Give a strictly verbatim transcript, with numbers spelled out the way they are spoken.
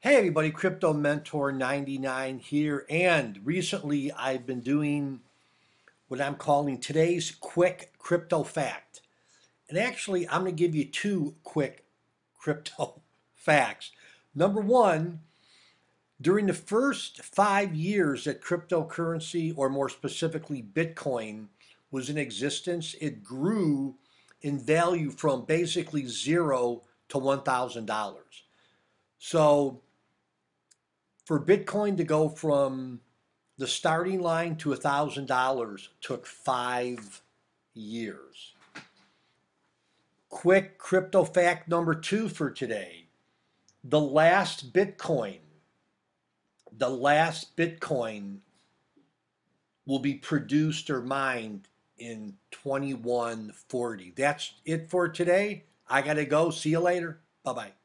Hey everybody, Crypto Mentor ninety-nine here, and recently I've been doing what I'm calling today's quick crypto fact. And actually, I'm going to give you two quick crypto facts. Number one, during the first five years that cryptocurrency, or more specifically Bitcoin, was in existence, it grew in value from basically zero to one thousand dollars. So for Bitcoin to go from the starting line to one thousand dollars took five years. Quick crypto fact number two for today. The last Bitcoin, the last Bitcoin will be produced or mined in twenty-one forty. That's it for today. I got to go. See you later. Bye bye.